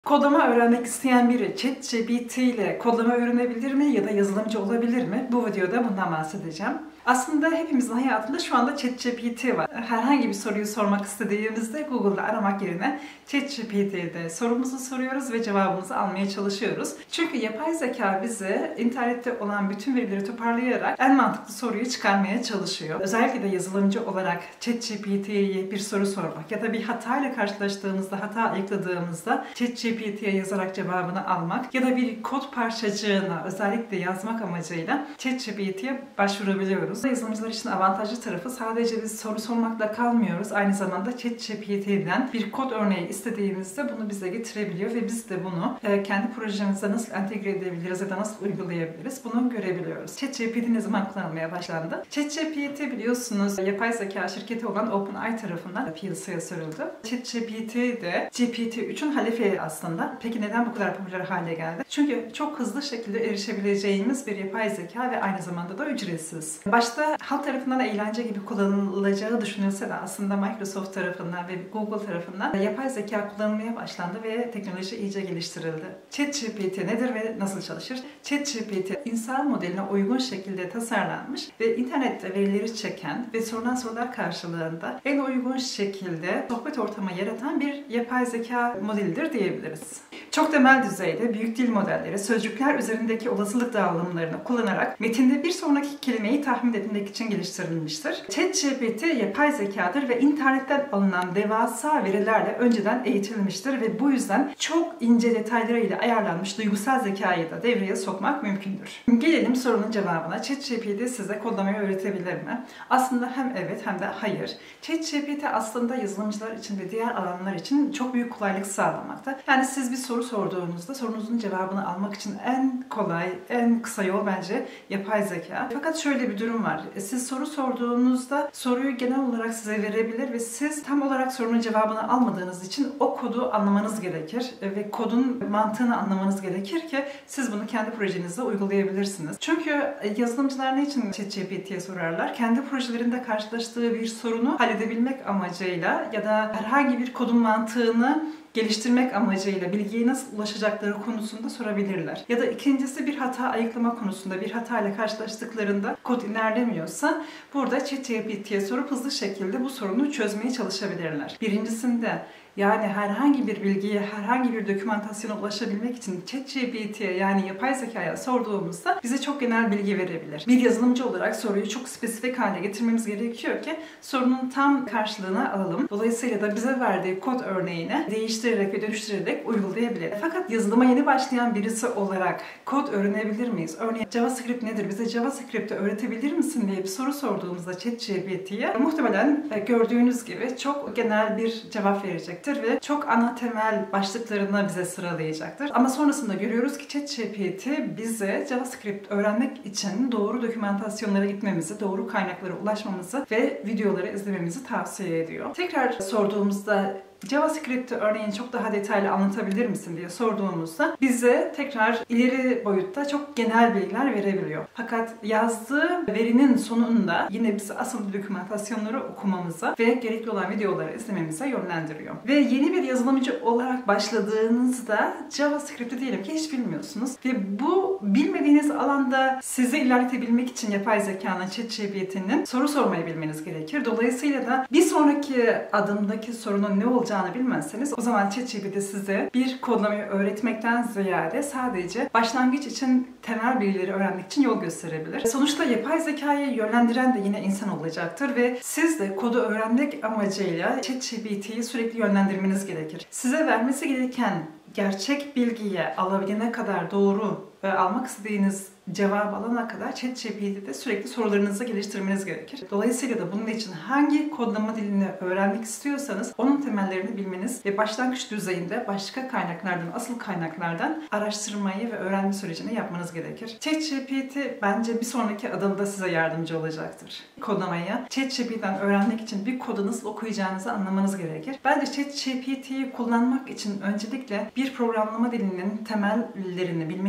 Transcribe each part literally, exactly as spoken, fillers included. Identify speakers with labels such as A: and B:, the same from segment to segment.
A: Kodlama öğrenmek isteyen biri ChatGPT ile kodlama öğrenebilir mi ya da yazılımcı olabilir mi? Bu videoda bundan bahsedeceğim. Aslında hepimizin hayatında şu anda ChatGPT var. Herhangi bir soruyu sormak istediğimizde Google'da aramak yerine ChatGPT'de sorumuzu soruyoruz ve cevabımızı almaya çalışıyoruz. Çünkü yapay zeka bize internette olan bütün verileri toparlayarak en mantıklı soruyu çıkarmaya çalışıyor. Özellikle de yazılımcı olarak ChatGPT'ye bir soru sormak ya da bir hatayla karşılaştığımızda, hata ayıkladığımızda ChatGPT'ye yazarak cevabını almak ya da bir kod parçacığına özellikle yazmak amacıyla ChatGPT'ye başvurabiliyoruz. Yazılımcılar için avantajlı tarafı sadece biz soru sormakla kalmıyoruz. Aynı zamanda ChatGPT'den bir kod örneği istediğimizde bunu bize getirebiliyor ve biz de bunu kendi projemize nasıl entegre edebiliriz ya da nasıl uygulayabiliriz bunu görebiliyoruz. ChatGPT ne zaman kullanılmaya başlandı? ChatGPT biliyorsunuz yapay zeka şirketi olan OpenAI tarafından piyasaya sürüldü. ChatGPT de G P T üçün halefi aslında. Peki neden bu kadar popüler hale geldi? Çünkü çok hızlı şekilde erişebileceğimiz bir yapay zeka ve aynı zamanda da ücretsiz. Başta halk tarafından eğlence gibi kullanılacağı düşünülse de aslında Microsoft tarafından ve Google tarafından yapay zeka kullanılmaya başlandı ve teknoloji iyice geliştirildi. ChatGPT nedir ve nasıl çalışır? ChatGPT insan modeline uygun şekilde tasarlanmış ve internette verileri çeken ve sorulan sorular karşılığında en uygun şekilde sohbet ortamı yaratan bir yapay zeka modelidir diyebiliriz. Çok temel düzeyde büyük dil modelleri, sözcükler üzerindeki olasılık dağılımlarını kullanarak metinde bir sonraki kelimeyi tahmin etmek için geliştirilmiştir. ChatGPT yapay zekadır ve internetten alınan devasa verilerle önceden eğitilmiştir ve bu yüzden çok ince detaylarıyla ayarlanmış duygusal zekayı da devreye sokmak mümkündür. Gelelim sorunun cevabına. ChatGPT size kodlamayı öğretebilir mi? Aslında hem evet hem de hayır. ChatGPT aslında yazılımcılar için ve diğer alanlar için çok büyük kolaylık sağlamakta. Yani siz bir soru sorduğunuzda sorunuzun cevabını almak için en kolay, en kısa yol bence yapay zeka. Fakat şöyle bir durum var. Siz soru sorduğunuzda soruyu genel olarak size verebilir ve siz tam olarak sorunun cevabını almadığınız için o kodu anlamanız gerekir ve kodun mantığını anlamanız gerekir ki siz bunu kendi projenizde uygulayabilirsiniz. Çünkü yazılımcılar ne için ChatGPT'ye sorarlar? Kendi projelerinde karşılaştığı bir sorunu halledebilmek amacıyla ya da herhangi bir kodun mantığını geliştirmek amacıyla bilgiye nasıl ulaşacakları konusunda sorabilirler. Ya da ikincisi bir hata ayıklama konusunda bir hatayla karşılaştıklarında kod ilerlemiyorsa burada ChatGPT'ye sorup hızlı şekilde bu sorunu çözmeye çalışabilirler. Birincisinde yani herhangi bir bilgiye, herhangi bir dokümantasyona ulaşabilmek için ChatGPT'ye yani yapay zekaya sorduğumuzda bize çok genel bilgi verebilir. Bir yazılımcı olarak soruyu çok spesifik hale getirmemiz gerekiyor ki sorunun tam karşılığını alalım. Dolayısıyla da bize verdiği kod örneğini değiştirerek ve dönüştürerek uygulayabilir. Fakat yazılıma yeni başlayan birisi olarak kod öğrenebilir miyiz? Örneğin JavaScript nedir? Bize JavaScript'i öğretebilir misin diye bir soru sorduğumuzda ChatGPT'ye muhtemelen gördüğünüz gibi çok genel bir cevap verecek ve çok ana temel başlıklarını bize sıralayacaktır. Ama sonrasında görüyoruz ki ChatGPT bize JavaScript öğrenmek için doğru dokümantasyonlara gitmemizi, doğru kaynaklara ulaşmamızı ve videoları izlememizi tavsiye ediyor. Tekrar sorduğumuzda JavaScript'i örneğin çok daha detaylı anlatabilir misin diye sorduğumuzda bize tekrar ileri boyutta çok genel bilgiler verebiliyor. Fakat yazdığı verinin sonunda yine bizi asıl dokümantasyonları okumamıza ve gerekli olan videoları izlememize yönlendiriyor. Ve yeni bir yazılımcı olarak başladığınızda JavaScript'i diyelim ki hiç bilmiyorsunuz ve bu bilmediğiniz alanda sizi ilerletebilmek için yapay zekanın, ChatGPT'nin soru sormayı bilmeniz gerekir. Dolayısıyla da bir sonraki adımdaki sorunun ne olacağını bilmezseniz o zaman ChatGPT size bir kodlamayı öğretmekten ziyade sadece başlangıç için temel bilgileri öğrenmek için yol gösterebilir. Sonuçta yapay zekayı yönlendiren de yine insan olacaktır ve siz de kodu öğrenmek amacıyla ChatGPT'yi sürekli yönlendirmeniz gerekir. Size vermesi gereken gerçek bilgiyi alabilene kadar doğru ve almak istediğiniz cevabı alana kadar ChatGPT'de sürekli sorularınızı geliştirmeniz gerekir. Dolayısıyla da bunun için hangi kodlama dilini öğrenmek istiyorsanız onun temellerini bilmeniz ve başlangıç düzeyinde başka kaynaklardan, asıl kaynaklardan araştırmayı ve öğrenme sürecini yapmanız gerekir. ChatGPT bence bir sonraki adımda size yardımcı olacaktır. Kodlamayı ChatGPT'den öğrenmek için bir kodu nasıl okuyacağınızı anlamanız gerekir. Bence ChatGPT'yi kullanmak için öncelikle bir programlama dilinin temellerini bilmeniz gerekir.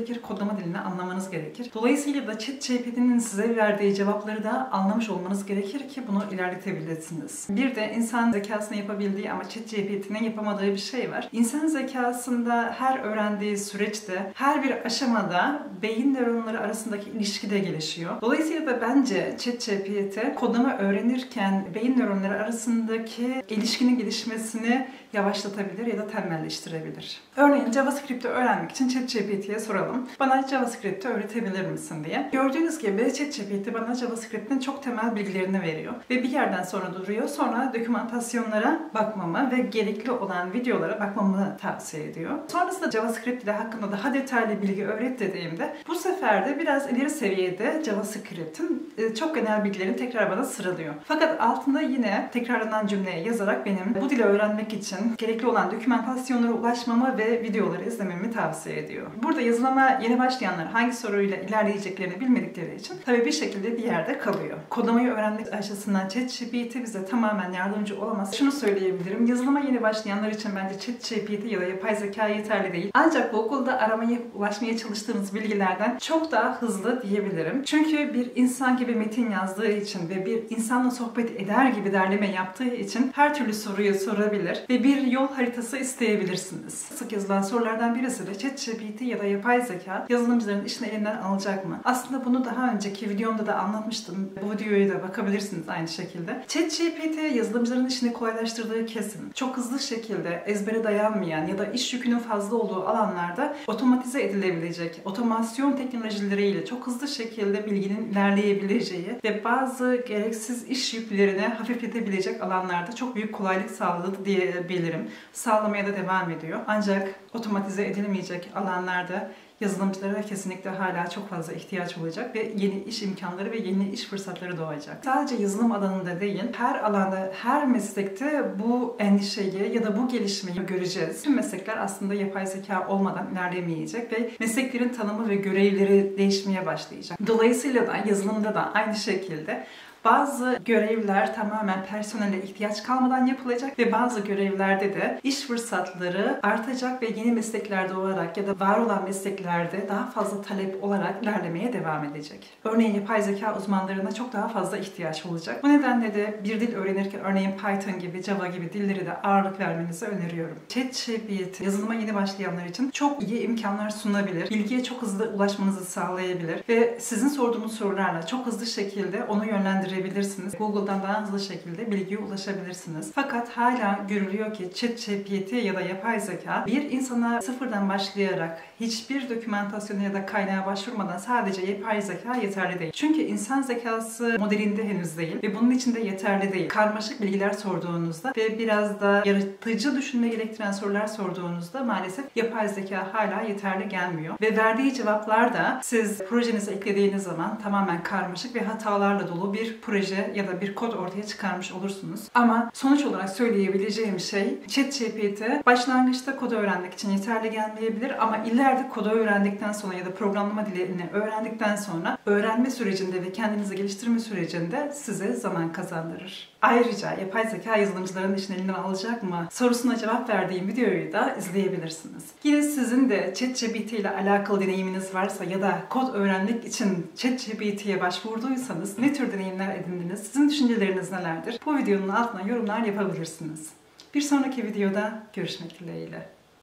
A: gerekir, kodlama dilini anlamanız gerekir. Dolayısıyla da ChatGPT'nin size verdiği cevapları da anlamış olmanız gerekir ki bunu ilerletebilirsiniz. Bir de insan zekasını yapabildiği ama ChatGPT'nin yapamadığı bir şey var. İnsan zekasında her öğrendiği süreçte, her bir aşamada beyin nöronları arasındaki ilişki de gelişiyor. Dolayısıyla da bence ChatGPT kodlama öğrenirken beyin nöronları arasındaki ilişkinin gelişmesini yavaşlatabilir ya da tembelleştirebilir. Örneğin JavaScript'i öğrenmek için ChatGPT'ye soralım. Bana JavaScript'i öğretebilir misin diye. Gördüğünüz gibi ChatGPT bana JavaScript'in çok temel bilgilerini veriyor. Ve bir yerden sonra duruyor. Sonra dokümantasyonlara bakmamı ve gerekli olan videolara bakmamı tavsiye ediyor. Sonrasında JavaScript ile hakkında daha detaylı bilgi öğret dediğimde bu sefer de biraz ileri seviyede JavaScript'in çok genel bilgilerini tekrar bana sıralıyor. Fakat altında yine tekrarlanan cümleye yazarak benim bu dili öğrenmek için gerekli olan dokümantasyonlara ulaşmamı ve videoları izlememi tavsiye ediyor. Burada yazılıma yeni başlayanlar hangi soruyla ilerleyeceklerini bilmedikleri için tabii bir şekilde bir yerde kalıyor. Kodlamayı öğrenmek açısından ChatGPT bize tamamen yardımcı olamaz. Şunu söyleyebilirim. Yazılıma yeni başlayanlar için bence ChatGPT ya da yapay zeka yeterli değil. Ancak Google'da aramayı, ulaşmaya çalıştığınız bilgilerden çok daha hızlı diyebilirim. Çünkü bir insan gibi metin yazdığı için ve bir insanla sohbet eder gibi derleme yaptığı için her türlü soruyu sorabilir ve bir yol haritası isteyebilirsiniz. Sık yazılan sorulardan birisi de ChatGPT ya da yapay zeka yazılımcıların işini elinden alacak mı? Aslında bunu daha önceki videomda da anlatmıştım. Bu videoya da bakabilirsiniz aynı şekilde. ChatGPT yazılımcıların işini kolaylaştırdığı kesin. Çok hızlı şekilde ezbere dayanmayan ya da iş yükünün fazla olduğu alanlarda otomatize edilebilecek, otomasyon teknolojileriyle çok hızlı şekilde bilginin ilerleyebileceği ve bazı gereksiz iş yüklerini hafifletebilecek alanlarda çok büyük kolaylık sağladı diyebilirim. Sağlamaya da devam ediyor. Ancak otomatize edilemeyecek alanlarda yazılımcılara kesinlikle hala çok fazla ihtiyaç olacak ve yeni iş imkanları ve yeni iş fırsatları doğacak. Sadece yazılım alanında değil, her alanda, her meslekte bu endişeyi ya da bu gelişmeyi göreceğiz. Tüm meslekler aslında yapay zeka olmadan ilerlemeyecek ve mesleklerin tanımı ve görevleri değişmeye başlayacak. Dolayısıyla da yazılımda da aynı şekilde bazı görevler tamamen personele ihtiyaç kalmadan yapılacak ve bazı görevlerde de iş fırsatları artacak ve yeni meslekler doğarak ya da var olan mesleklerde daha fazla talep olarak ilerlemeye devam edecek. Örneğin yapay zeka uzmanlarına çok daha fazla ihtiyaç olacak. Bu nedenle de bir dil öğrenirken örneğin Python gibi, Java gibi dilleri de ağırlık vermenizi öneriyorum. ChatGPT yazılıma yeni başlayanlar için çok iyi imkanlar sunabilir. Bilgiye çok hızlı ulaşmanızı sağlayabilir ve sizin sorduğunuz sorularla çok hızlı şekilde onu yönlendirebilir. Google'dan daha hızlı şekilde bilgiye ulaşabilirsiniz. Fakat hala görülüyor ki ChatGPT ya da yapay zeka bir insana sıfırdan başlayarak hiçbir dokümantasyona ya da kaynağa başvurmadan sadece yapay zeka yeterli değil. Çünkü insan zekası modelinde henüz değil ve bunun için de yeterli değil. Karmaşık bilgiler sorduğunuzda ve biraz da yaratıcı düşünme gerektiren sorular sorduğunuzda maalesef yapay zeka hala yeterli gelmiyor. Ve verdiği cevaplar da siz projenize eklediğiniz zaman tamamen karmaşık ve hatalarla dolu bir proje ya da bir kod ortaya çıkarmış olursunuz. Ama sonuç olarak söyleyebileceğim şey ChatGPT başlangıçta kodu öğrenmek için yeterli gelmeyebilir ama ileride kodu öğrendikten sonra ya da programlama dilini öğrendikten sonra öğrenme sürecinde ve kendinizi geliştirme sürecinde size zaman kazandırır. Ayrıca yapay zeka yazılımcıların işini elinden alacak mı sorusuna cevap verdiğim videoyu da izleyebilirsiniz. Yine sizin de ChatGPT ile alakalı deneyiminiz varsa ya da kod öğrenmek için ChatGPT'ye başvurduysanız ne tür deneyimler edindiniz? Sizin düşünceleriniz nelerdir? Bu videonun altına yorumlar yapabilirsiniz. Bir sonraki videoda görüşmek dileğiyle.